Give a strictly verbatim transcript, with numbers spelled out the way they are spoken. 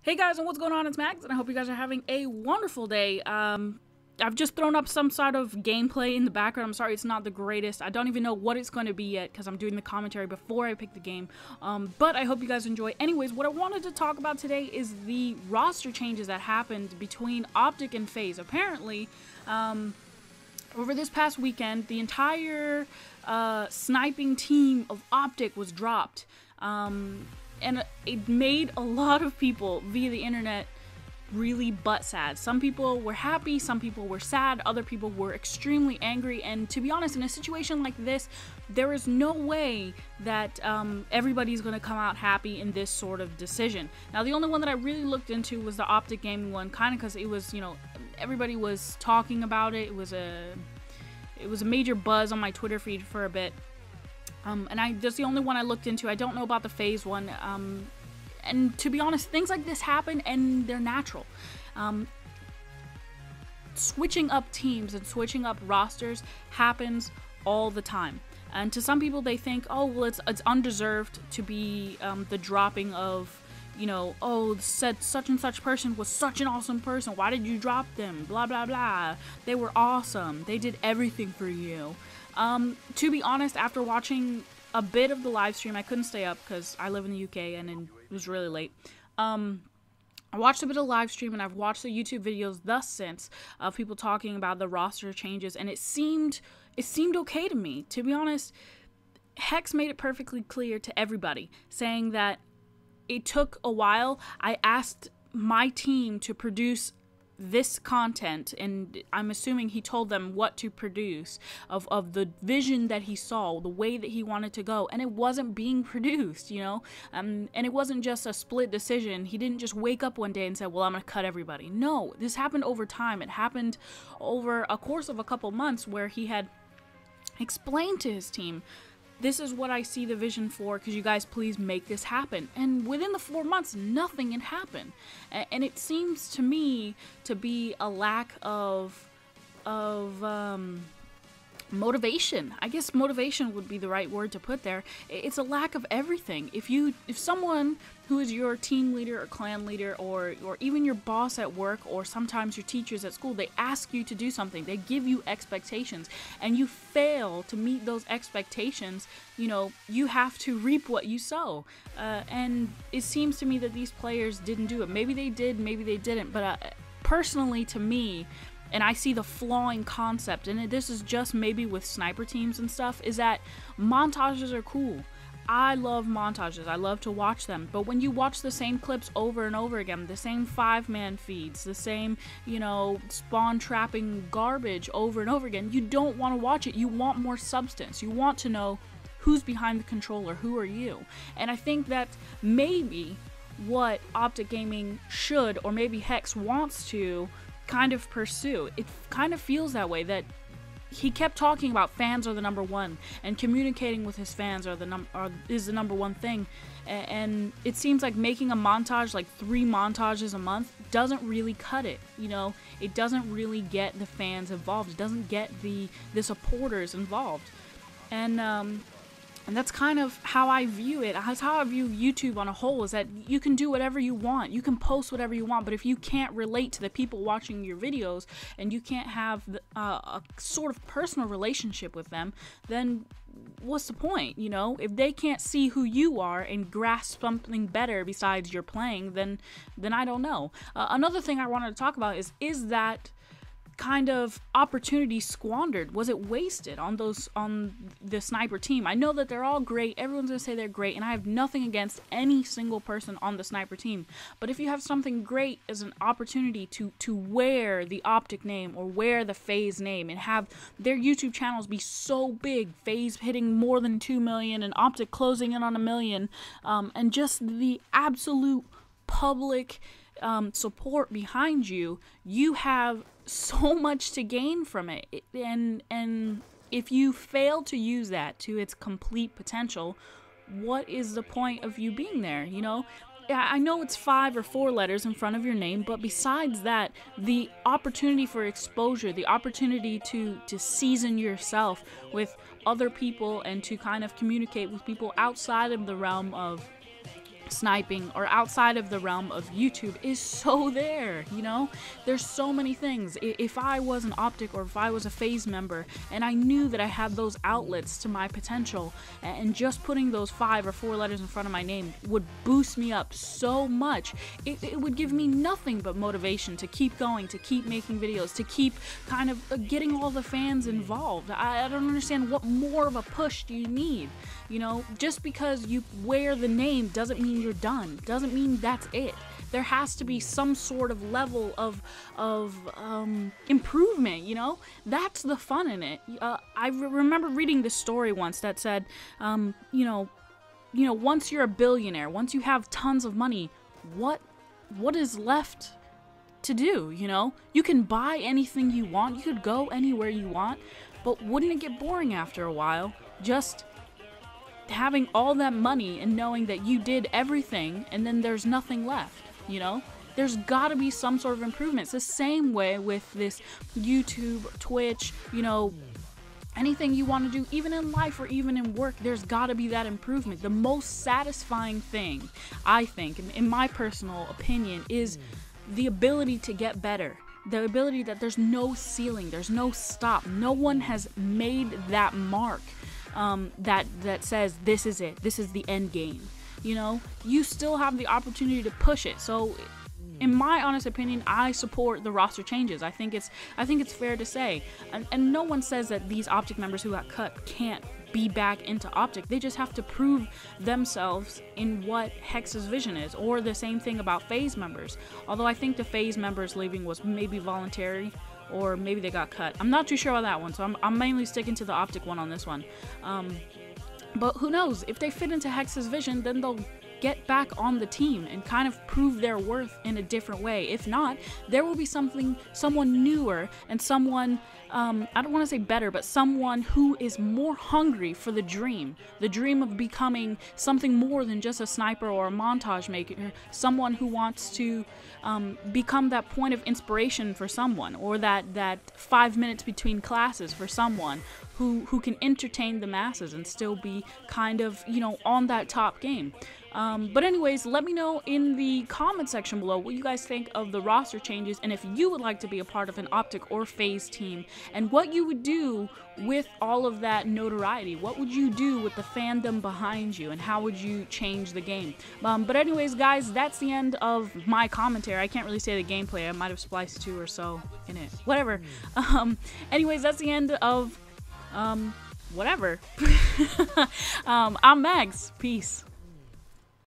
Hey guys, and what's going on? It's Max, and I hope you guys are having a wonderful day. Um, I've just thrown up some sort of gameplay in the background. I'm sorry it's not the greatest. I don't even know what it's going to be yet because I'm doing the commentary before I pick the game. Um, but I hope you guys enjoy. Anyways, what I wanted to talk about today is the roster changes that happened between OpTic and FaZe. Apparently, um, over this past weekend, the entire uh, sniping team of OpTic was dropped. Um... And it made a lot of people via the internet really butt sad. Some people were happy, some people were sad, other people were extremely angry. And to be honest, in a situation like this, there is no way that um, everybody's going to come out happy in this sort of decision. Now, the only one that I really looked into was the OpTic gaming one, kind of because it was, you know, everybody was talking about it. It was a, it was a major buzz on my Twitter feed for a bit. Um, and I, that's the only one I looked into. I don't know about the FaZe one. Um, and to be honest, things like this happen and they're natural. Um, switching up teams and switching up rosters happens all the time. And to some people, they think, oh, well, it's, it's undeserved to be um, the dropping of, you know, oh, said such and such person was such an awesome person. Why did you drop them? Blah, blah, blah. They were awesome. They did everything for you. Um, to be honest, after watching a bit of the live stream, I couldn't stay up because I live in the U K and it was really late. Um, I watched a bit of the live stream and I've watched the YouTube videos thus since of people talking about the roster changes, and it seemed, it seemed okay to me. To be honest, Hex made it perfectly clear to everybody, saying that it took a while. I asked my team to produce this content, and I'm assuming he told them what to produce of, of the vision that he saw, the way that he wanted to go, and it wasn't being produced, you know, um, and it wasn't just a split decision. He didn't just wake up one day and say, well, I'm gonna cut everybody. No, this happened over time. It happened over a course of a couple months where he had explained to his team, this is what I see the vision for, because you guys please make this happen. And within the four months, nothing had happened. And it seems to me to be a lack of, of um, motivation. I guess motivation would be the right word to put there. It's a lack of everything. If you, if someone who is your team leader or clan leader, or, or even your boss at work, or sometimes your teachers at school, they ask you to do something, they give you expectations, and you fail to meet those expectations, you know, you have to reap what you sow. Uh, and it seems to me that these players didn't do it. Maybe they did, maybe they didn't, but uh, personally to me, and I see the flaw in concept, and this is just maybe with sniper teams and stuff, is that montages are cool. I love montages. I love to watch them. But when you watch the same clips over and over again, the same five-man feeds, the same, you know, spawn trapping garbage over and over again, you don't want to watch it. You want more substance. You want to know who's behind the controller, who are you? And I think that maybe what OpTic Gaming should, or maybe Hex wants to, kind of pursue. It kind of feels that way, that he kept talking about fans are the number one, and communicating with his fans are the num are, is the number one thing. A and it seems like making a montage, like three montages a month, doesn't really cut it. You know, it doesn't really get the fans involved. It doesn't get the the supporters involved, and um, and that's kind of how I view it. That's how I view YouTube on a whole, is that you can do whatever you want. You can post whatever you want, but if you can't relate to the people watching your videos, and you can't have the, uh, a sort of personal relationship with them, then what's the point, you know? If they can't see who you are and grasp something better besides your playing, then, then I don't know. Uh, another thing I wanted to talk about is, is that kind of opportunity squandered? Was it wasted on those, on the sniper team? I know that they're all great, everyone's gonna say they're great, and I have nothing against any single person on the sniper team, but if you have something great as an opportunity to to wear the OpTic name or wear the FaZe name and have their YouTube channels be so big, FaZe hitting more than two million and OpTic closing in on a million, um, and just the absolute public um, support behind you, you have so much to gain from it. And and if you fail to use that to its complete potential, what is the point of you being there? You know, I know it's five or four letters in front of your name, but besides that, the opportunity for exposure, the opportunity to to season yourself with other people and to kind of communicate with people outside of the realm of Sniping, or outside of the realm of YouTube is so there, you know? There's so many things. If I was an OpTic or if I was a FaZe member and I knew that I had those outlets to my potential, and just putting those five or four letters in front of my name would boost me up so much, it, it would give me nothing but motivation to keep going, to keep making videos, to keep kind of getting all the fans involved. I, I don't understand, what more of a push do you need? You know, just because you wear the name doesn't mean you're done, doesn't mean that's it. There has to be some sort of level of of um, improvement, you know? That's the fun in it. Uh, I re remember reading this story once that said, um, you know, you know, once you're a billionaire, once you have tons of money, what what is left to do, you know? You can buy anything you want, you could go anywhere you want, but wouldn't it get boring after a while? Just having all that money and knowing that you did everything and then there's nothing left, you know? There's gotta be some sort of improvement. It's the same way with this YouTube, Twitch, you know, anything you want to do, even in life or even in work, there's gotta be that improvement. The most satisfying thing, I think, in, in my personal opinion, is the ability to get better. The ability that there's no ceiling, there's no stop. No one has made that mark. Um, that that says this is it, this is the end game. You know, you still have the opportunity to push it. So, in my honest opinion, I support the roster changes. I think it's I think it's fair to say, and, and no one says that these OpTic members who got cut can't be back into OpTic. They just have to prove themselves in what Hex's vision is, or the same thing about FaZe members. Although I think the FaZe members leaving was maybe voluntary, or maybe they got cut. I'm not too sure on that one, so I'm, I'm mainly sticking to the OpTic one on this one. Um, but who knows? If they fit into Hex's vision, then they'll get back on the team and kind of prove their worth in a different way. If not, there will be something, someone newer and someone, um, I don't want to say better, but someone who is more hungry for the dream, the dream of becoming something more than just a sniper or a montage maker, someone who wants to um, become that point of inspiration for someone, or that, that five minutes between classes for someone who, who can entertain the masses and still be kind of, you know, on that top game. Um, but anyways, let me know in the comment section below what you guys think of the roster changes, and if you would like to be a part of an OpTic or FaZe team, and what you would do with all of that notoriety. What would you do with the fandom behind you, and how would you change the game? Um, but anyways, guys, that's the end of my commentary. I can't really say the gameplay. I might have spliced two or so in it. Whatever. Um, anyways, that's the end of um, whatever. um, I'm Mags. Peace.